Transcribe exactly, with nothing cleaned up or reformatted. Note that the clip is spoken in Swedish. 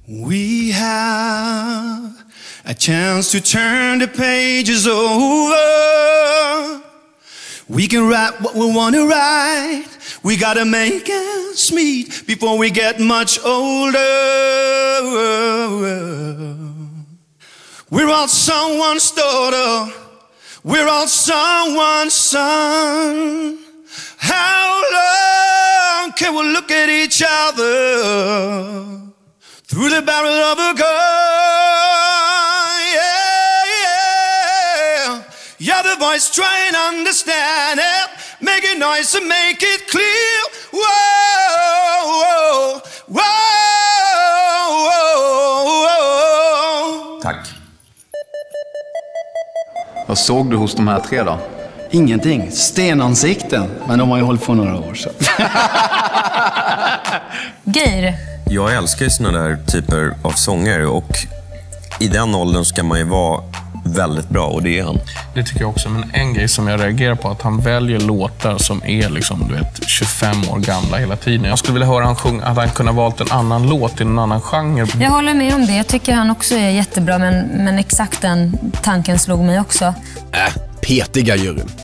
We have a chance to turn the pages over. We can write what we want to write. We gotta make ends meet before we get much older. We're all someone's daughter. We're all someone's son. How long can we look at each other through the barrel of a gun? Yeah, yeah. You're the voice, try and understand it. Make it noise and make it clear. Whoa, whoa, whoa, whoa. Tack. Vad såg du hos de här tre då? Ingenting. Stenansikten. Men de har ju hållit på några år så. Geir. Jag älskar ju såna där typer av sånger och i den åldern ska man ju vara väldigt bra och det är han. Det tycker jag också, men en grej som jag reagerar på är att han väljer låtar som är liksom, du vet, tjugofem år gamla hela tiden. Jag skulle vilja höra han sjunga, att han kunde ha valt en annan låt i en annan genre. Jag håller med om det. Jag tycker han också är jättebra, men, men exakt den tanken slog mig också. Äh, petiga juryn.